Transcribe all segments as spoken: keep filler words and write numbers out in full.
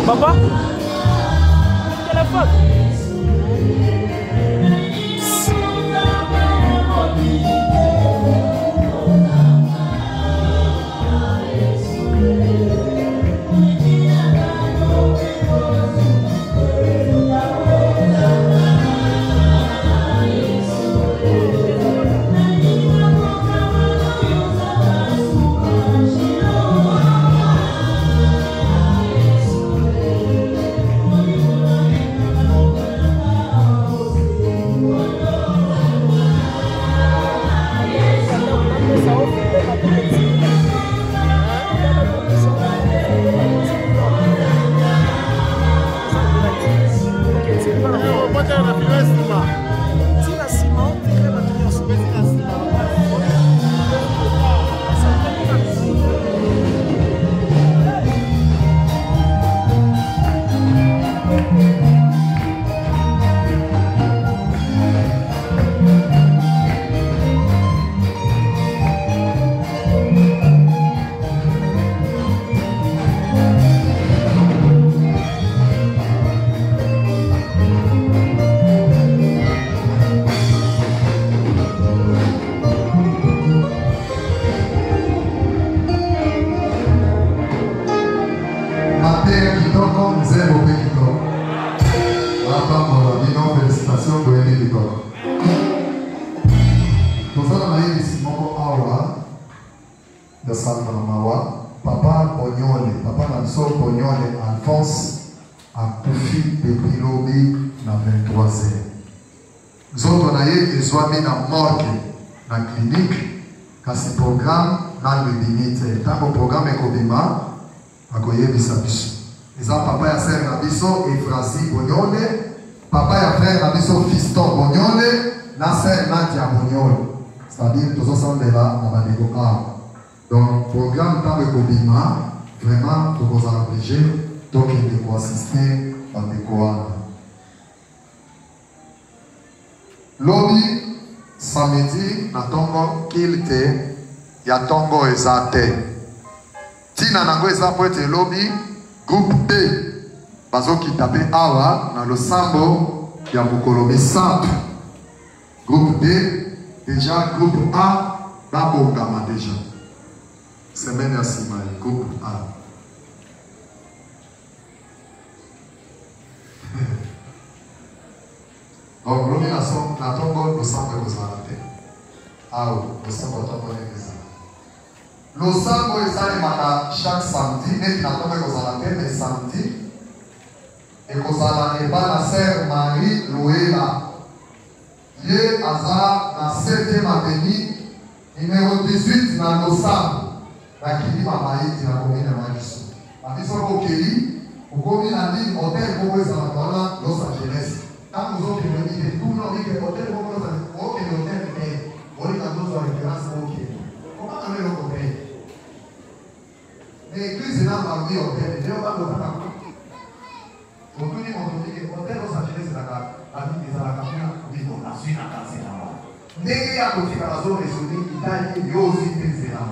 Papa, téléphone. Papa Bonyole, Papa Nanso Bonyole Alphonse a couché depuis l'obi na vingt-trois heures. Zoto na ye ezwami na morgue na clinique kasi programme na le limite. Tango programme ekobima akoyebisa biso. Eza papa ya frère na biso Efrasi Bonyole, papa ya frère na biso Fiston Bonyole, na frère Nadia Bonyole. C'est-à-dire tous ensemble là na bandeko a. Donc, programme dans le Kobima, vraiment, tout vous a obligé, donc il faut assister à des Koana. Lobby, samedi, na tongo, qu'il te, ya tongo ezate. Tina nango ezapo ete lobby, groupe B, bazo ki tape awa, na lo sambo, ya mukolomi sample. Groupe B, déjà, groupe A, babo gama déjà. Semaine à Simaï, groupe A. Donc, l'on est à son tombe, le sang est aux arrêtés. Ah oui, le sang est aux arrêtés. Le sang est aux arrêtés chaque samedi, mais la tombe est aux arrêtés, mais samedi. Et qu'aux arrêtés, la sœur Marie Loéla. Yé Azar, la septième avenue, numéro dix-huit, dans le sang. Lakini mama hii inakomina majisu. Abiso kokeli, ukomi na ni hotel kwa za Madonna Los Angeles. Tangu zote ni tu no ni hotel kwa Los Angeles. Okay, hotel ni wali na dozo wa reference okay. Kama kama leo hotel. Ni krizi na mambo hotel leo bado nataka. Ukuni mwanzo hotel Los Angeles na hadi za la kamera ndio na sina kazi na wao. Ndege ya kufika na zone zoni Italia yozi tenzela.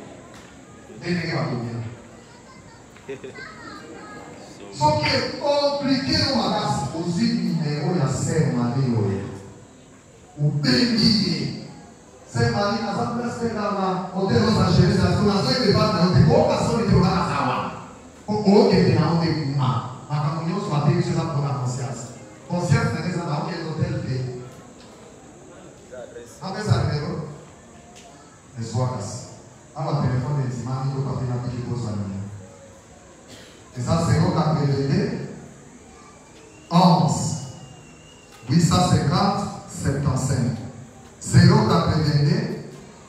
So que é compliqué uma casa, os numéros ya ser Marie o bem ser Marie na sua place na hotel Los Angeles, a sua zona de banda não tem pouca zona de jogar na sala. O que tem na onde uma, a caminhão só tem que usar por a consciência. Consciência é essa na onde é hotel B. A pesar de ver, é sua casa. Alors, le téléphone est immense, il faut faire un petit peu ça. Et ça, c'est au quatre onze, huit cent cinquante, soixante-quinze. zéro quatre-vingt-deux,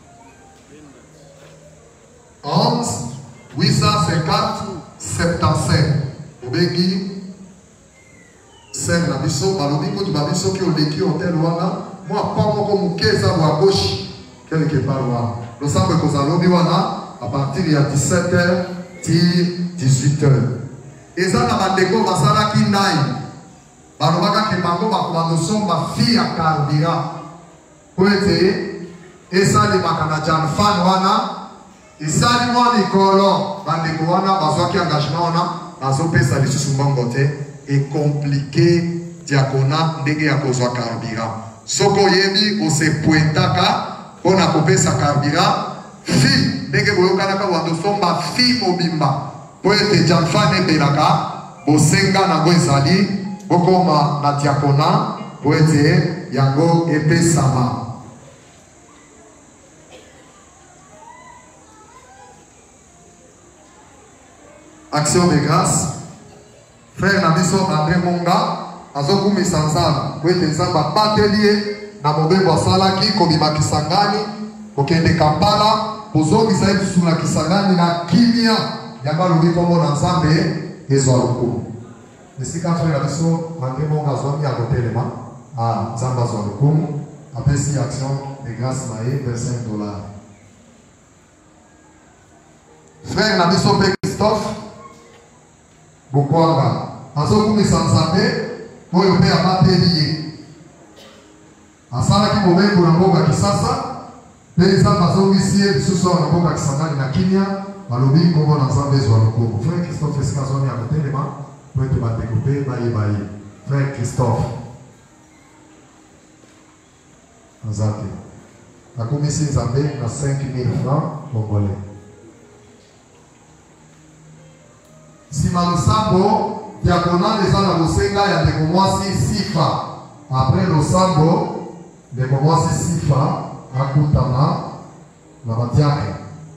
onze, huit cent cinquante, soixante-quinze. Obegi, c'est la biso, balobi, quand tu vas biso qui au léki hôtel wana, moi, pas moi comme keza ou à gauche, quelque part wana. Le samedi que nous à partir de dix-sept heures dix-huit heures. Et ça, nous avons masala qui naï. Barobaka qui bango bakumando son ma fille à carburant. Pour être et ça les makanadjan fan wana. Et ça les moi les colons bandeko wana bazoa qui engagement wana azopesa lisusu mbongo te ekomplike diakona ndenge ya kozwa carburant. Soko yebi osepointaka mpona kopesa carburant fi ndenge boyokanaka wando somba fi mobimba po ete jamfa nebelaka bosenga nango ezali bokoma na diakona po ete yango epesama. Action de grâce. Frère Nabiso André Monga azokumisa nzambe po ete nzambe abatelie na mobembo asalaki kobima Kisangani kokende Kampala kozongisa ye lisusu na Kisangani na kimia yango alobi kombo na nzambe ezwa lokumu. Esika frère Nabiso André Monga azwami ya kotelema nzambe azwa lokumu apesi action de grâce na ye vingt-cinq dollars. Frère Nabiso pe Christophe Bokwanga azokumisa nzambe oyo mpe abateli ye asalaki mobembo na mboka Kisasa mpe nzambe azongisi ye lisusu awa na mboka Kisangani na kimia balobi nkombo na nzambe ezwa lokumu. Frère Christophe esika azwami ya kotelema po ete bandeko mpe bayeba ye. Frère Christophe aza te akumisi nzambe na cinq mille francs congolais. Sima losambo diakonal eza na bosenga ya ndeko mwasi Sifa. Après losambo ndeko mwasi Sifa akutana na batiake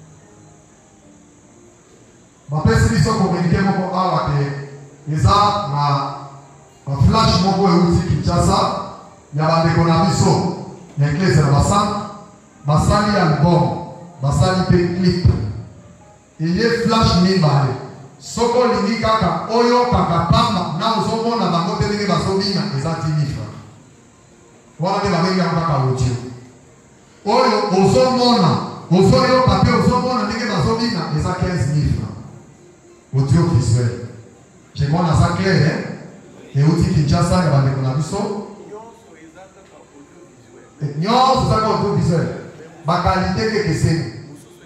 bapesi biso komunike moko awa ke eza na baflash moko euti Kinshasa ya bandeko na biso ya eklese na basantre basali album basali mpe clip eye flash mibale soko lingi kaka oyo kaka pamba na ozomona bango te ndenge bazobina eza tinifa wana nde babengi yango kaka audio oyo ozomona ozoyoka mpe ozomona ndenge bazobina eza quinze mille francs audio visuel kemona aza clair euti Kinshasa ya bandeko na biso nyonso ezaka audio visuel bakalite kekeseni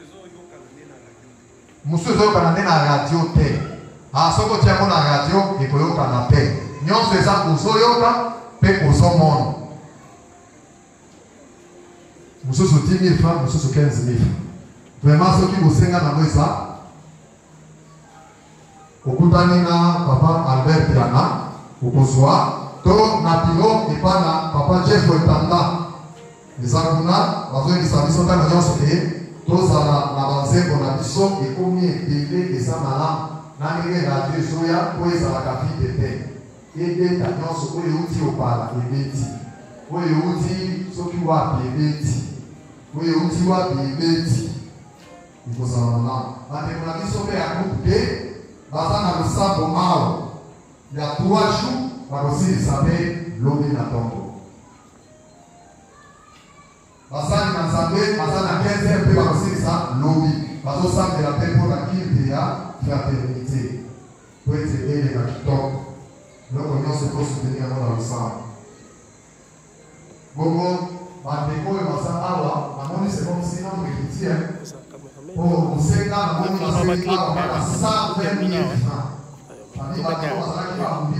musu ezokana nde na radio te soko otiango na radio ekoyokana te nyonso eza ozoyoka mpe ozomona mosusu dix mille francs mosusu quinze mille francs. Vraiment soki bosenga nango eza okutani na papa Albert Piana okozwa to na biro epa na papa Jeff Etanda eza kuna bazoyebisa biso ntango nyonso te tozala na banzembo na biso ekomi ebele eza malamu na ndenge radio ezoya po ezalaka vide te ebeta nyonso oyo euti opala ebeti oyo euti soki wapi ebeti oyo euti wapi ebeti ekozala malamu. Bandeko na biso mpe ya groupe te baza na losambo awa ya trois jours bakosilisa mpe lobi na ntongo basali na nzambe baza na quinze heures mpe bakosilisa lobi bazosambela mpe mpo na kilte ya fraternité po ete eleka kitoko eloko nyonso ekosoutenir yango na losambo. Bongo bandeko oyo baza awa namoni c'est comme si notre chrétien po kosenga namoni baseli awa kaka cent vingt mille francs ani bandeko bazalaki babubi